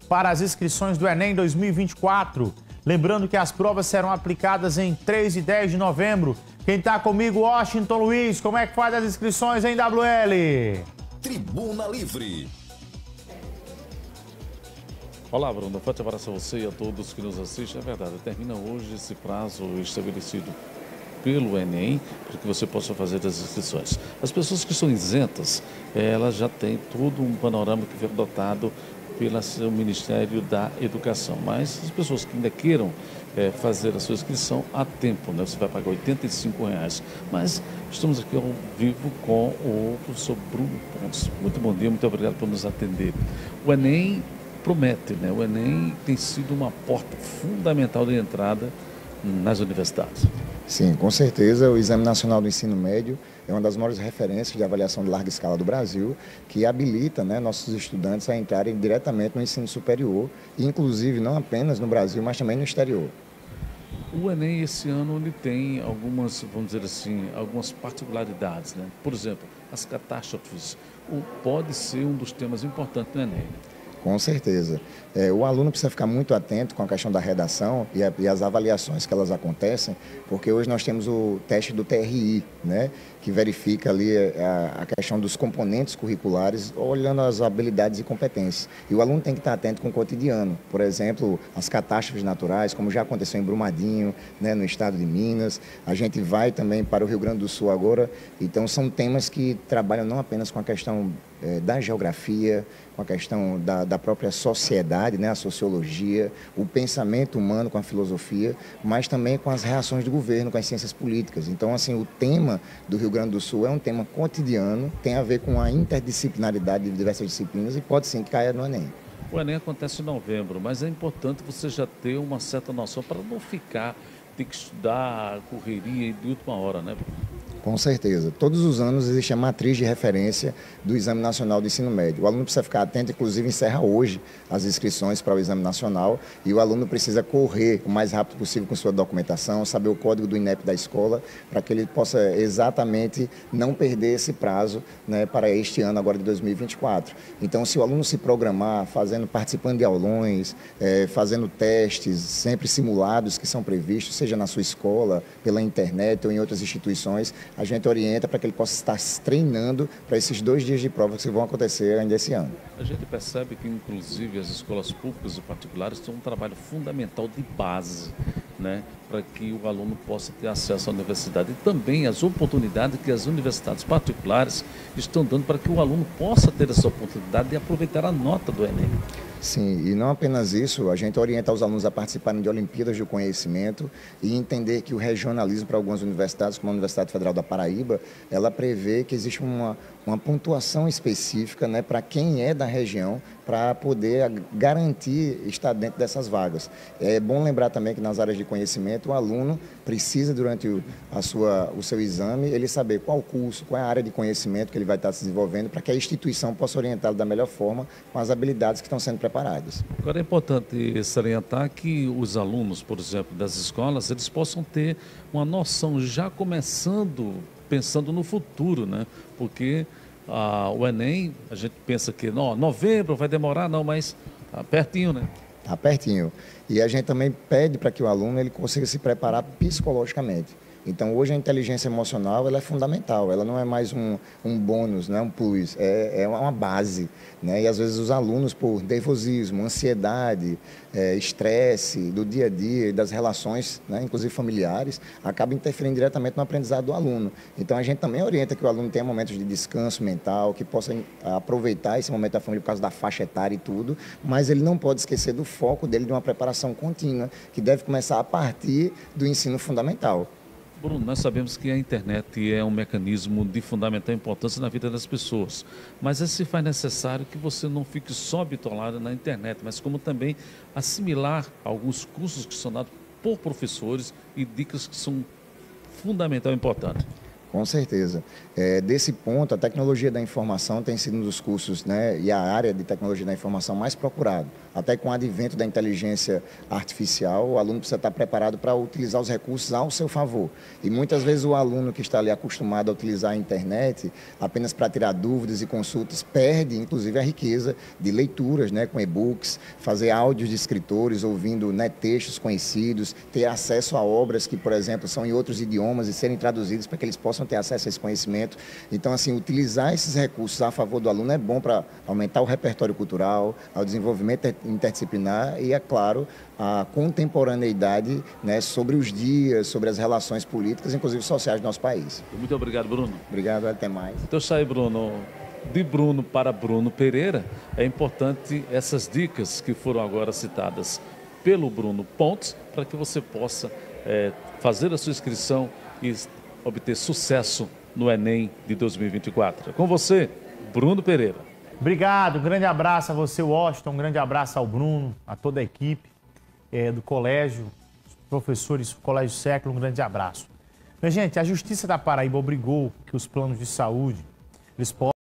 para as inscrições do Enem 2024. Lembrando que as provas serão aplicadas em 3 e 10 de novembro. Quem está comigo, Washington Luiz, como é que faz as inscrições em WL? Tribuna Livre. Olá, Bruno. Forte abraço a você e a todos que nos assistem. É verdade, termina hoje esse prazo estabelecido pelo Enem para que você possa fazer as inscrições. As pessoas que são isentas, elas já têm todo um panorama que foi adotado pelo Ministério da Educação. Mas as pessoas que ainda queiram fazer a sua inscrição, há tempo, né? Você vai pagar R$ 85,00. Mas estamos aqui ao vivo com o professor Bruno Pontes. Muito bom dia, muito obrigado por nos atender. O Enem promete, né? O Enem tem sido uma porta fundamental de entrada nas universidades. Sim, com certeza. O Exame Nacional do Ensino Médio é uma das maiores referências de avaliação de larga escala do Brasil, que habilita, né, nossos estudantes a entrarem diretamente no ensino superior, e inclusive não apenas no Brasil, mas também no exterior. O Enem esse ano ele tem algumas, vamos dizer assim, algumas particularidades, né? Por exemplo, as catástrofes pode ser um dos temas importantes do Enem. Com certeza. O aluno precisa ficar muito atento com a questão da redação e as avaliações que elas acontecem, porque hoje nós temos o teste do TRI, né, que verifica ali a questão dos componentes curriculares, olhando as habilidades e competências. E o aluno tem que estar atento com o cotidiano. Por exemplo, as catástrofes naturais, como já aconteceu em Brumadinho, né, no estado de Minas. A gente vai também para o Rio Grande do Sul agora. Então, são temas que trabalham não apenas com a questão da geografia, com a questão da própria sociedade, né, a sociologia, o pensamento humano com a filosofia, mas também com as reações do governo, com as ciências políticas. Então, assim, o tema do Rio Grande do Sul é um tema cotidiano, tem a ver com a interdisciplinaridade de diversas disciplinas e pode sim cair no Enem. O Enem acontece em novembro, mas é importante você já ter uma certa noção para não ficar, ter que estudar, correria de última hora, né? Com certeza. Todos os anos existe a matriz de referência do Exame Nacional do Ensino Médio. O aluno precisa ficar atento, inclusive encerra hoje as inscrições para o Exame Nacional, e o aluno precisa correr o mais rápido possível com sua documentação, saber o código do INEP da escola, para que ele possa exatamente não perder esse prazo, né, para este ano agora de 2024. Então, se o aluno se programar, participando de aulões, fazendo testes, sempre simulados que são previstos, seja na sua escola, pela internet ou em outras instituições, a gente orienta para que ele possa estar treinando para esses 2 dias de prova que vão acontecer ainda esse ano. A gente percebe que, inclusive, as escolas públicas e particulares têm um trabalho fundamental de base, né, para que o aluno possa ter acesso à universidade. E também as oportunidades que as universidades particulares estão dando para que o aluno possa ter essa oportunidade de aproveitar a nota do Enem. Sim, e não apenas isso, a gente orienta os alunos a participarem de Olimpíadas do Conhecimento e entender que o regionalismo para algumas universidades, como a Universidade Federal da Paraíba, ela prevê que existe uma pontuação específica, né, para quem é da região, para poder garantir estar dentro dessas vagas. É bom lembrar também que nas áreas de conhecimento, o aluno precisa, durante o seu exame, ele saber qual curso, qual é a área de conhecimento que ele vai estar se desenvolvendo, para que a instituição possa orientá-lo da melhor forma com as habilidades que estão sendo preparadas. Agora é importante salientar que os alunos, por exemplo, das escolas, eles possam ter uma noção já começando, pensando no futuro, né? Porque o Enem, a gente pensa que novembro vai demorar, não, mas tá pertinho, né? Está pertinho. E a gente também pede para que o aluno ele consiga se preparar psicologicamente. Então, hoje a inteligência emocional ela é fundamental, ela não é mais um bônus, não é um plus, é uma base, né? E às vezes os alunos, por nervosismo, ansiedade, estresse do dia a dia, das relações, né, inclusive familiares, acabam interferindo diretamente no aprendizado do aluno. Então, a gente também orienta que o aluno tenha momentos de descanso mental, que possa aproveitar esse momento da família por causa da faixa etária e tudo, mas ele não pode esquecer do foco dele de uma preparação contínua, que deve começar a partir do ensino fundamental. Bruno, nós sabemos que a internet é um mecanismo de fundamental importância na vida das pessoas, mas se faz necessário que você não fique só bitolado na internet, mas como também assimilar alguns cursos que são dados por professores e dicas que são fundamental e importantes. Com certeza. Desse ponto, a tecnologia da informação tem sido um dos cursos, né, e a área de tecnologia da informação mais procurado. Até com o advento da inteligência artificial, o aluno precisa estar preparado para utilizar os recursos ao seu favor. E muitas vezes o aluno que está ali acostumado a utilizar a internet apenas para tirar dúvidas e consultas, perde inclusive a riqueza de leituras, né, com e-books, fazer áudios de escritores, ouvindo, né, textos conhecidos, ter acesso a obras que, por exemplo, são em outros idiomas e serem traduzidas para que eles possam ter acesso a esse conhecimento. Então, assim, utilizar esses recursos a favor do aluno é bom para aumentar o repertório cultural, ao desenvolvimento interdisciplinar e, é claro, a contemporaneidade, né, sobre os dias, sobre as relações políticas, inclusive sociais do nosso país. Muito obrigado, Bruno. Obrigado, até mais. Então, isso aí, Bruno. De Bruno para Bruno Pereira, é importante essas dicas que foram agora citadas pelo Bruno Pontes, para que você possa fazer a sua inscrição e obter sucesso no Enem de 2024. Com você, Bruno Pereira. Obrigado, um grande abraço a você, Washington, um grande abraço ao Bruno, a toda a equipe do colégio, os professores do Colégio Século, um grande abraço. Minha gente, a Justiça da Paraíba obrigou que os planos de saúde eles possam